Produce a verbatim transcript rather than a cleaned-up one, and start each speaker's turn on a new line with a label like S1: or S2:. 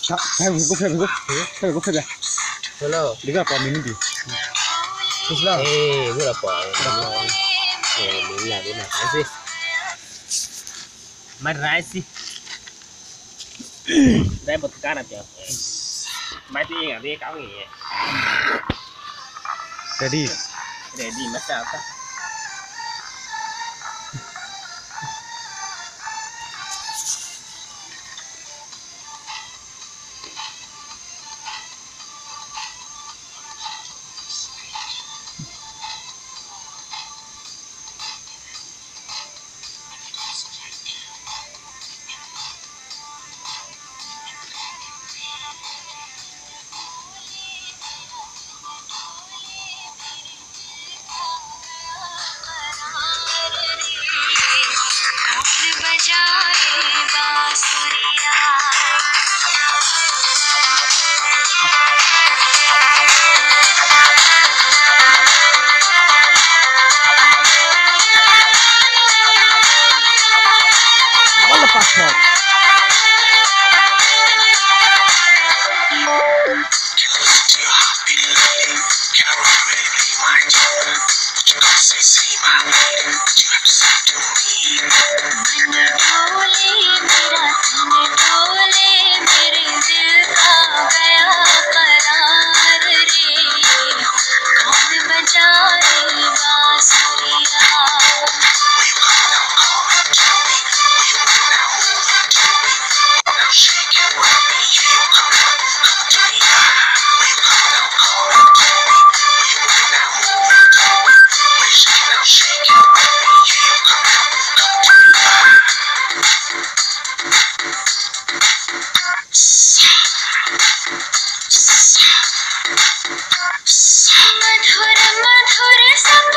S1: Phải gục phải gục phải gục phải
S2: Hello.
S1: đi gặp con mình đi.
S2: Islam. Eh, gue lapor. Eh, ini lah dia makan sih. Makan sih. Đây một cái là chưa. Mai đi ở đây cáo nghỉ.
S1: Ready.
S2: Để đi mất sao ta?
S1: Passport.
S3: मधुर मधुर सब